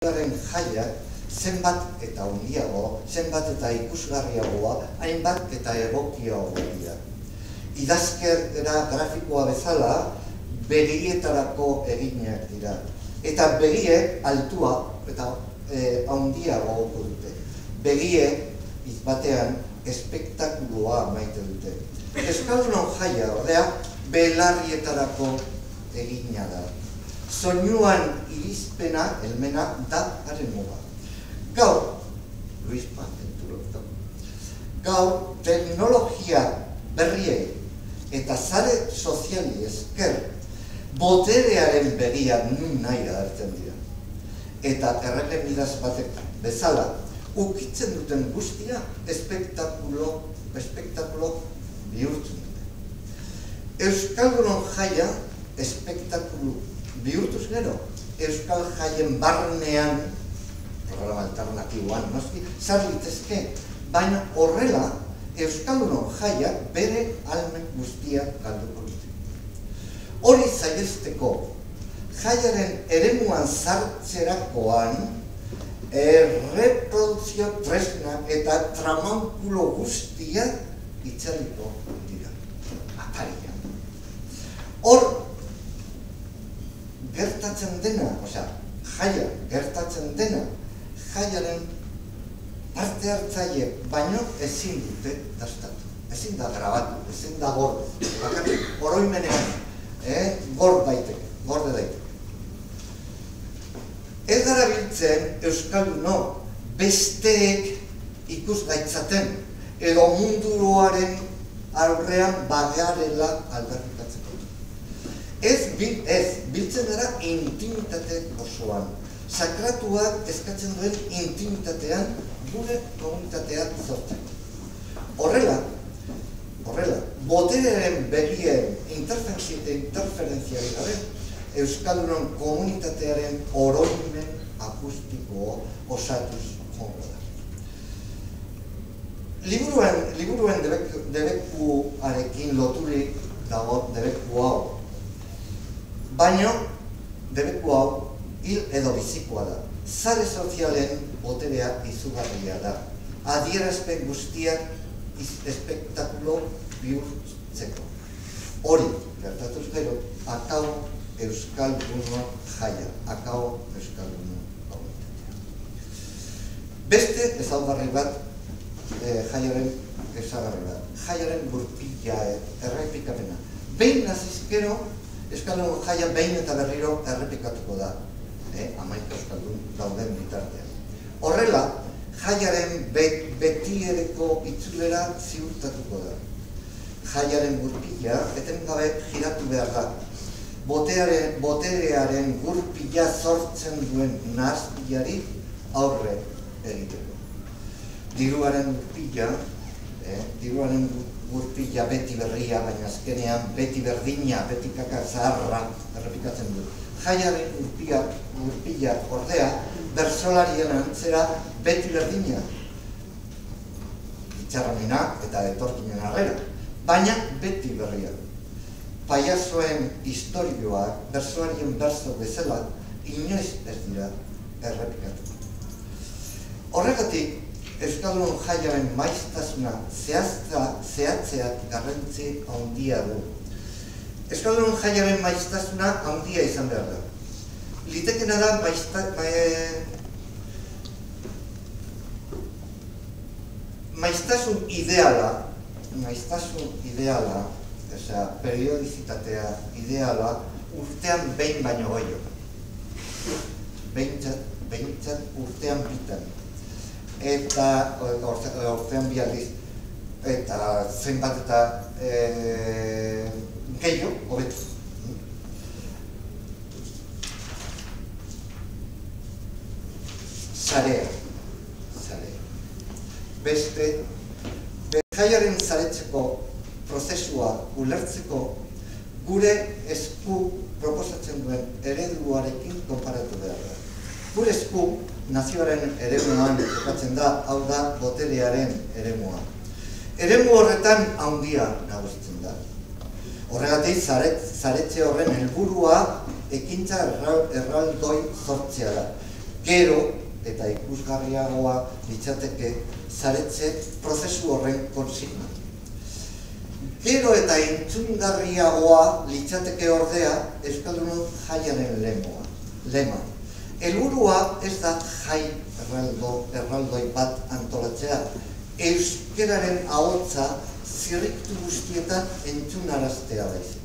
jaia zenbat eta handiago, zenbat eta ikusgarriagoa, hainbat eta egokiagoa dira. Idazkera grafikoa bezala, begietarako eginak dira. Eta begiek altua eta handiago dute. Begiek, izbatean, espektakuloa maite dute. Euskaldunon jaia, ordea, belarrietarako egina da. Soinuan irizpena, helmena, da haren muga. Gaur, Luis Pantenturo, gaur teknologia berriei eta sare soziali esker boterearen begia nun nahi agertzen dira. Eta errepenidaz batek bezala, ukitzen duten guztia espektakulo bihurtzen dute. Euskaldunon jaia espektakulu bihurtuz gero, Euskal jaien barnean, programa alternatiboan, noski, zar litezke, baina horrela, Euskaldunon jaia bere almen guztia galduko dute. Hori zailesteko, jaiaren eremuan sartzerakoan, reprodukzio tresna eta tramankulo guztia itzaliko dira. Atarian. Hor, gertatzen dena, jaia gertatzen dena, jaiaren parte hartzaile baino ezin dute dastatu. Ezin da grabatu, ezin da gorde. Oroimenean, gorde daiteke. Ez gara biltzen Euskalduno besteek ikusgaitzaten edo munduroaren aurrean bagarela aldarrikatzeko. Ez biltzen gara intimitate osoan. Sakratuak eskatzen duen intimitatean gure komunitateak sortzeko. Horrela, boterearen begien interferentziari gabe, Euskaldunon komunitatearen oroimen akustiko osatuz jongo da. Liburuen debekuarekin loturik dago debeku hau. Baina, debeku hau hil edo bizikoa da. Sare sozialen boterea izugarria da. Adierazpen guztiak espektakulo bihurtzeko. Hori, gertatuz gero, akau Euskalduno jaia. Akau Euskalduno komunitatea. Beste ezaugarri bat, jaiaren ezagarri bat. Jaiaren gurpila errepikapena. Behin nazizkero, Euskaldunon jaia behin eta berriro errepikatuko da. Amaika Euskaldun dauden bitartean. Horrela, jaiaren betiereko itzulera ziurtatuko da. Jaiaren gurpila etengabe giratu behar da. Boterearen gurpila sortzen duen nahazpilari aurre egiteko. Diruaren gurpila beti berria, baina azkenean beti berdina, beti kaka zaharra errepikatzen du. Jaiaren gurpila ordea, bersolarien antzera beti berdina. Itxarramena eta etorkinen arrera, baina beti berria. Paiazoen historioak, bersolarien berso bezala, inoiz ez dira errepikatu. Horregatik, Euskaldunon jaiaren maiztasuna zehatzeak garrantzi handia du. Euskaldunon jaiaren maiztasuna handia izan behar da. Litekena da maiztasun ideala, periodizitatea ideala, urtean behin baino gehiago. Behintzat urtean bitan. Eta ortean bi aldiz, eta zenbat eta gehiago, hobetu. Zarea. Beste, jaiaren zaretzeko prozesua ulertzeko gure esku proposatzen duen ereduarekin konparatu behar da. Gure esku nazioaren eremuan kokatzen da, hau da boterearen eremua. Eremu horretan handia nagusitzen da. Horregatik, zaretze horren helburua ekintza erraldoi sortzea da. gero eta ikusgarriagoa litzateke saretze prozesu horren konsigna. Gero eta entzungarriagoa litzateke ordea Euskaldunon jaiaren lema. Helburua ez da jai erraldoi bat antolatzea, euskeraren ahotsa zirriktu guztietan entzunaraztea baizik.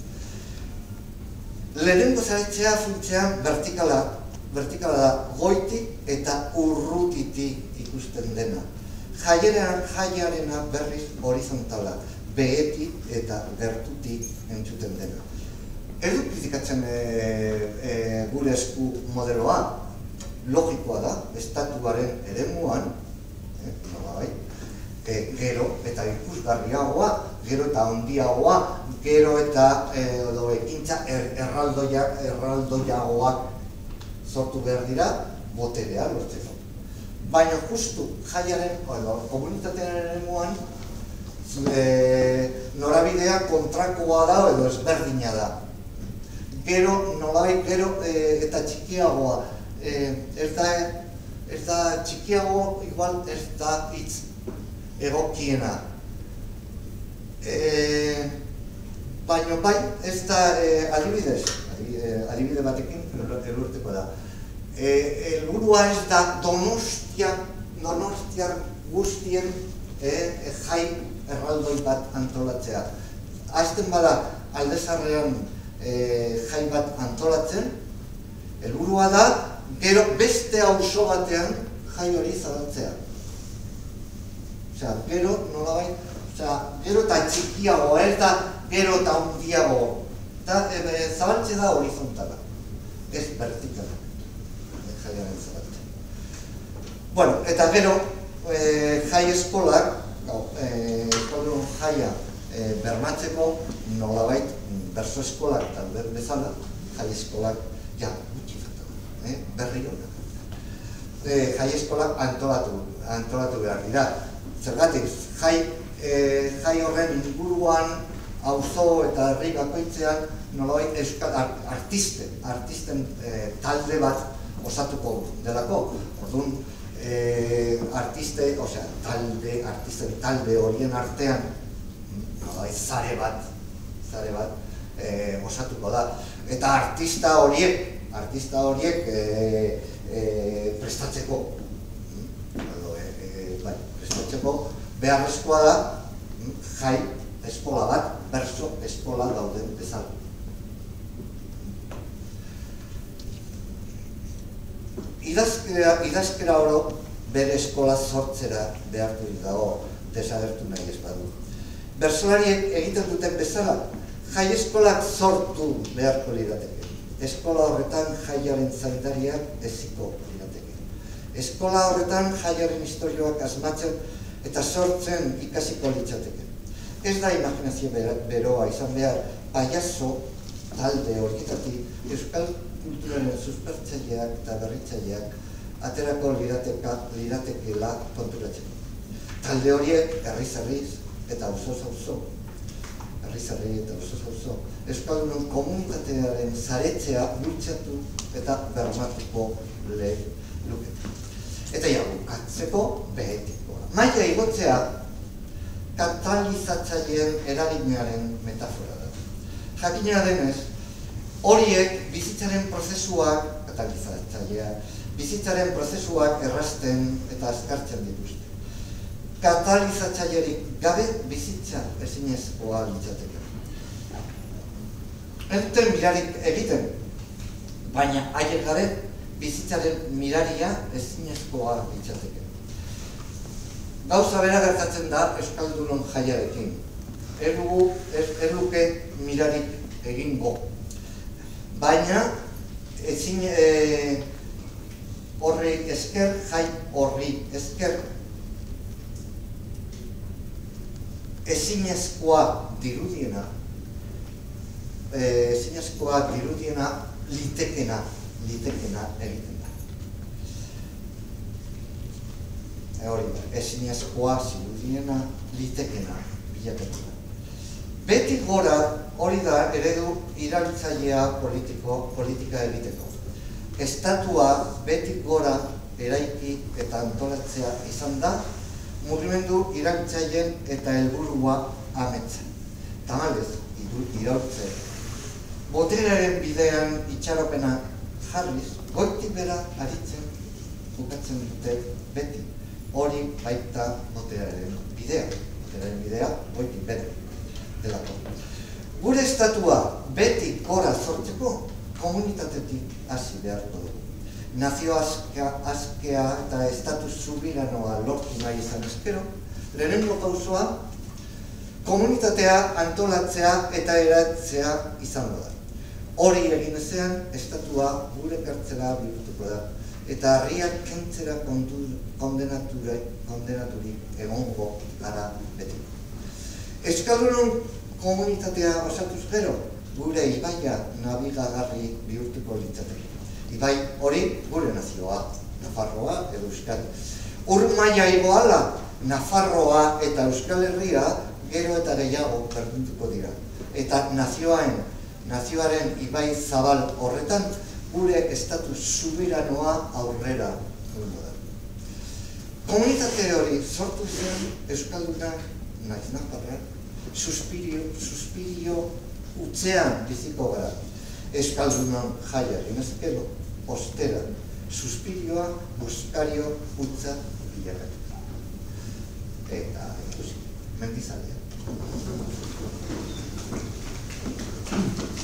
Lehenengo saretzea funtsean vertikala da, goitik eta urrutitik ikusten dena. Jaiarena berriz horizontala, behetik eta gertutik entzuten dena. Ez dut kritikatzen gure esku modeloa, logikoa da, estatuaren eremuan, gero eta ikusgarriagoa, gero eta handiagoa, gero eta ekintza erraldoiagoak sortu behar dira, boterea lortzeko. Baina justu jaiaren, komunitatearen eremuan, norabidea kontrakoa da edo ezberdina da. Gero, nolabait, gero eta txikiagoa. Ez da txikiago, igual ez da hitz egokiena. Baina bai, ez da adibide batekin elurteko da. Helburua ez da donostiar guztien jai erraldoi bat antolatzea. Hasten bada Aldezarrean jai bat antolatzen, helburua da gero beste auzo batean jai hori zabaltzea. Gero nolabait, gero eta txikiago, ez da gero eta handiago. Zabaltze da horizontala, ez vertikala, jaiaren zabaltzea. Eta gero, jai eskolak, eskolun jaia bermatzeko nolabait berso eskolak eta bezala, jai eskolak gutxi falta, berri honak. Jai eskolak antolatu behar dira. Zergatik, jai horren inguruan, auzo eta herri bakoitzean nolabait artisten talde bat osatuko delako. Orduan, artisten talde horien artean zare bat osatuko da. Eta artista horiek prestatzeko beharrezkoa da jai eskola bat, berso eskola dauden bezala. Idazkera oro bere eskola sortzera behartu dago desagertu nahi ez badu. Bersolariek egiten duten bezala, jai eskolak sortu beharko lirateke. Eskola horretan jaiaren zaindariak eziko lirateke. Eskola horretan jaiaren istorioak asmatzen eta sortzen ikasiko litzateke. Ez da imaginazio beroa izan behar, paiazo talde horietatik euskal kulturaren suspertzaileak eta berritzaileak aterako liratekeela konturatzeko. Talde horiek herriz eta auzoz-auzo, Euskaldunon komunitatearen saretzea bultzatu eta bermatuko luke. Eta bukatzeko behetikoa. Maila igotzea katalizatzaileen eraginaren metafora da. Jakina denez, horiek bizitzaren prozesuak errazten eta azkartzen dituzte. Katalizatzailerik gabe bizitza ezinezkoa litzateke. Ez duten mirarik egiten, baina haiek gabe bizitzaren miraria ezinezkoa litzateke. Gauza bera gertatzen da Euskaldunon jaiarekin. Ez luke mirarik egingo. Baina ezin horri esker, jai horri esker, ezinezkoa dirudiena litekena egiten da. Ezinezkoa zirudiena litekena bilakatu da. Beti gora hori da eredu iraultzailea politika egiteko. estatua beti gora eraiki eta antolatzea izan da, mugimendu iraultzaileen eta helburua ametzen. Tamalez, iraultze. Boterearen bidean itxaropena jarriz, goitik bera aritzen bukatzen dute beti. Hori baita boterearen bidea. Boterearen bidea goitik bera delako. Gure estatua beti gora sortzeko komunitatetik hasi beharko dugu. Nazio askea eta estatus subiranoa lortu nahi izan ezkero, lehenengo pausoa komunitatea antolatzea eta eratzea izango da. Hori egin ezean, estatua gure kartzela bihurtuko da, eta harriak kentzera kondenaturik egongo gara beti. Euskaldunon komunitatea osatuz gero, gure ibaia nabigagarri bihurtuko litzateke. Ibai hori gure nazioa, Nafarroa edo Euskadi. Maila igoala, Nafarroa eta Euskal Herria gero eta gehiago berdinduko dira. Eta nazioaren ibai zabal horretan gure estatus subiranoa aurrera egingo da. Komunitate hori sortu zen Euskaldunak, naiz Nafarrak, suspirio utzean biziko gara. Euskaldunon jaia ginezkelo, ostera, suspirioa, buskario, utza, bilakatuta. Eta, ikusi, mendizalea.